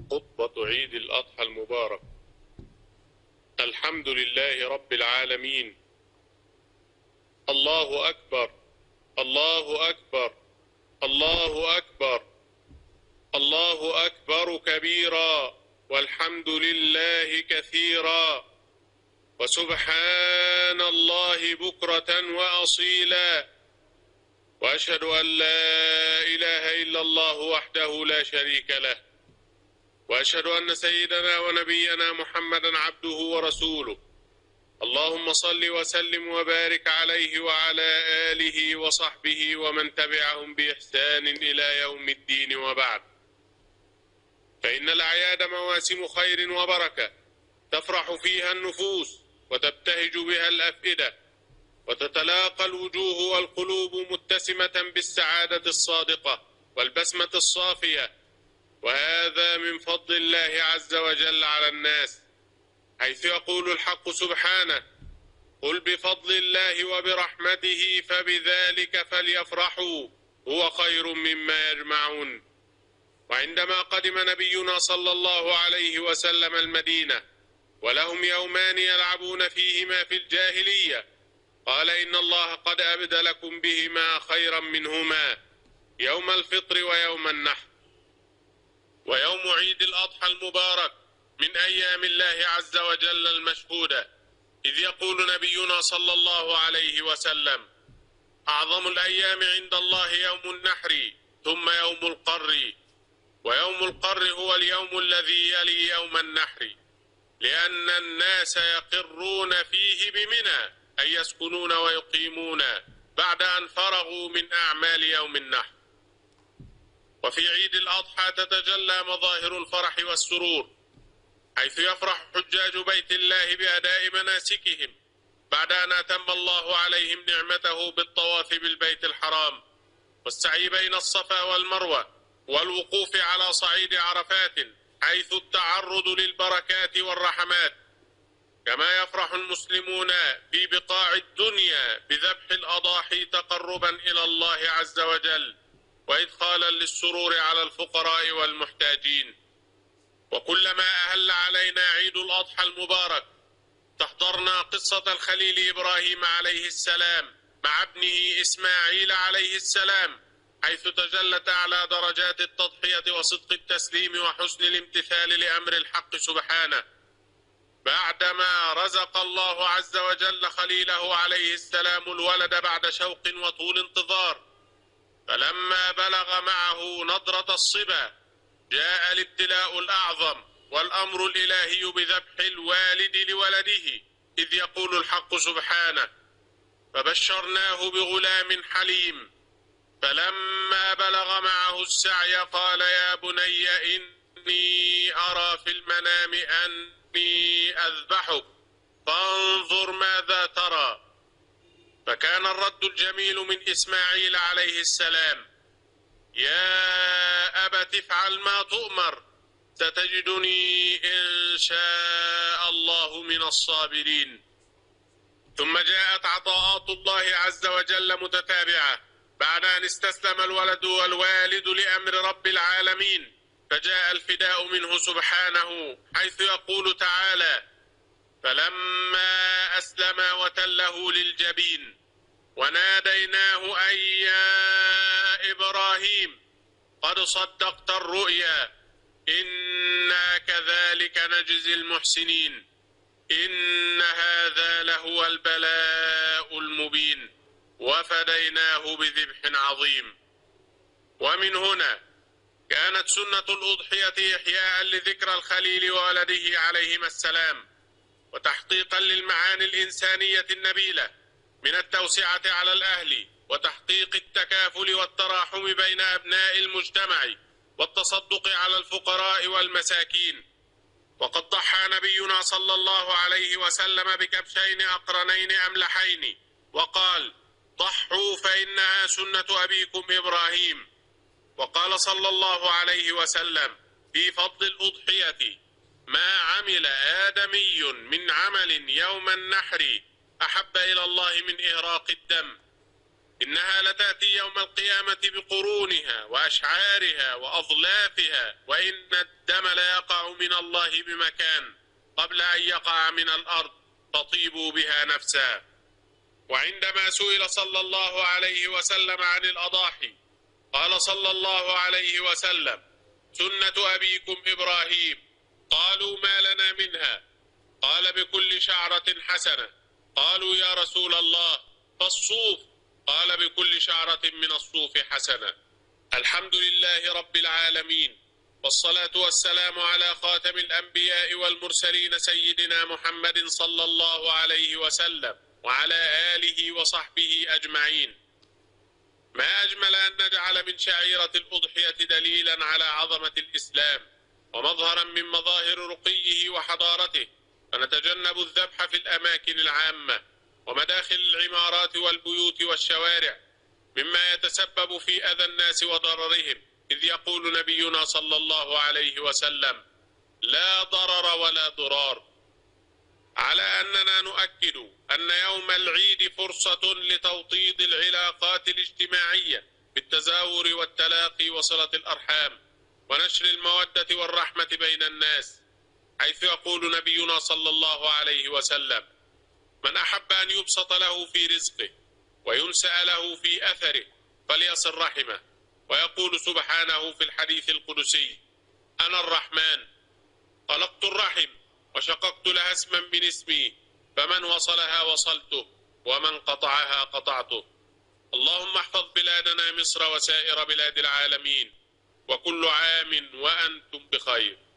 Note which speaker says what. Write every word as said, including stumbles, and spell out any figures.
Speaker 1: خطبة عيد الأضحى المبارك. الحمد لله رب العالمين. الله أكبر، الله أكبر، الله أكبر، الله أكبر كبيرا، والحمد لله كثيرا، وسبحان الله بكرة وأصيلا، وأشهد أن لا إله إلا الله وحده لا شريك له، وأشهد أن سيدنا ونبينا محمدا عبده ورسوله. اللهم صل وسلم وبارك عليه وعلى آله وصحبه ومن تبعهم بإحسان إلى يوم الدين، وبعد. فإن الأعياد مواسم خير وبركة تفرح فيها النفوس وتبتهج بها الأفئدة، وتتلاقى الوجوه والقلوب متسمة بالسعادة الصادقة والبسمة الصافية، وهذا من فضل الله عز وجل على الناس، حيث يقول الحق سبحانه: قل بفضل الله وبرحمته فبذلك فليفرحوا هو خير مما يجمعون. وعندما قدم نبينا صلى الله عليه وسلم المدينة ولهم يومان يلعبون فيهما في الجاهلية، قال: إن الله قد أبدلكم بهما خيرا منهما، يوم الفطر ويوم النحر. ويوم عيد الأضحى المبارك من أيام الله عز وجل المشهودة، إذ يقول نبينا صلى الله عليه وسلم: أعظم الأيام عند الله يوم النحر، ثم يوم القر. ويوم القر هو اليوم الذي يلي يوم النحر، لأن الناس يقرون فيه بمنى، أي يسكنون ويقيمون بعد أن فرغوا من أعمال يوم النحر. وفي عيد الأضحى تتجلى مظاهر الفرح والسرور، حيث يفرح حجاج بيت الله بأداء مناسكهم بعد أن أتم الله عليهم نعمته بالطواف بالبيت الحرام، والسعي بين الصفا والمروة، والوقوف على صعيد عرفات، حيث التعرض للبركات والرحمات. كما يفرح المسلمون في بقاع الدنيا بذبح الأضاحي تقربا إلى الله عز وجل، وإدخالا للسرور على الفقراء والمحتاجين. وكلما أهل علينا عيد الأضحى المبارك تحضرنا قصة الخليل إبراهيم عليه السلام مع ابنه إسماعيل عليه السلام، حيث تجلت أعلى درجات التضحية وصدق التسليم وحسن الامتثال لأمر الحق سبحانه، بعدما رزق الله عز وجل خليله عليه السلام الولد بعد شوق وطول انتظار. فلما بلغ معه نضرة الصبا جاء الابتلاء الأعظم والأمر الإلهي بذبح الوالد لولده، إذ يقول الحق سبحانه: فبشرناه بغلام حليم فلما بلغ معه السعي قال: يا بني إني أرى في المنام أني أذبحك فانظر ماذا ترى. فكان الرد الجميل من إسماعيل عليه السلام: يا أبت افعل ما تؤمر ستجدني إن شاء الله من الصابرين. ثم جاءت عطاءات الله عز وجل متتابعة بعد أن استسلم الولد والوالد لأمر رب العالمين، فجاء الفداء منه سبحانه، حيث يقول تعالى: فلما أسلم وتله للجبين وناديناه أن يا إبراهيم قد صدقت الرؤيا إنا كذلك نجزي المحسنين إن هذا لهو البلاء المبين وفديناه بذبح عظيم. ومن هنا كانت سنة الأضحية إحياء لذكرى الخليل وولده عليهما السلام، وتحقيقا للمعاني الإنسانية النبيلة من التوسعة على الأهل، وتحقيق التكافل والتراحم بين أبناء المجتمع، والتصدق على الفقراء والمساكين. وقد ضحى نبينا صلى الله عليه وسلم بكبشين أقرنين أملحين، وقال: ضحوا فإنها سنة أبيكم إبراهيم. وقال صلى الله عليه وسلم في فضل الأضحية: ما عمل آدمي من عمل يوم النحر أحب إلى الله من إهراق الدم. إنها لتأتي يوم القيامة بقرونها وأشعارها وأظلافها، وإن الدم ليقع من الله بمكان قبل أن يقع من الأرض، فطيبوا بها نفسا. وعندما سئل صلى الله عليه وسلم عن الأضاحي قال صلى الله عليه وسلم: سنة أبيكم إبراهيم. قالوا: ما لنا منها؟ قال: بكل شعرة حسنة. قالوا: يا رسول الله فالصوف؟ قال: بكل شعرة من الصوف حسنة. الحمد لله رب العالمين، والصلاة والسلام على خاتم الأنبياء والمرسلين سيدنا محمد صلى الله عليه وسلم وعلى آله وصحبه أجمعين. ما أجمل أن نجعل من شعيرة الأضحية دليلا على عظمة الإسلام ومظهرا من مظاهر رقيه وحضارته، فنتجنب الذبح في الأماكن العامة ومداخل العمارات والبيوت والشوارع، مما يتسبب في أذى الناس وضررهم، إذ يقول نبينا صلى الله عليه وسلم: لا ضرر ولا ضرار. على أننا نؤكد أن يوم العيد فرصة لتوطيد العلاقات الاجتماعية بالتزاور والتلاقي وصلة الأرحام ونشر المودة والرحمة بين الناس، حيث يقول نبينا صلى الله عليه وسلم: من أحب أن يبسط له في رزقه وينسأ له في أثره فليصل رحمه. ويقول سبحانه في الحديث القدسي: أنا الرحمن خلقت الرحم وشققت لها اسما من اسمي، فمن وصلها وصلته ومن قطعها قطعته. اللهم احفظ بلادنا مصر وسائر بلاد العالمين، وكل عام وأنتم بخير.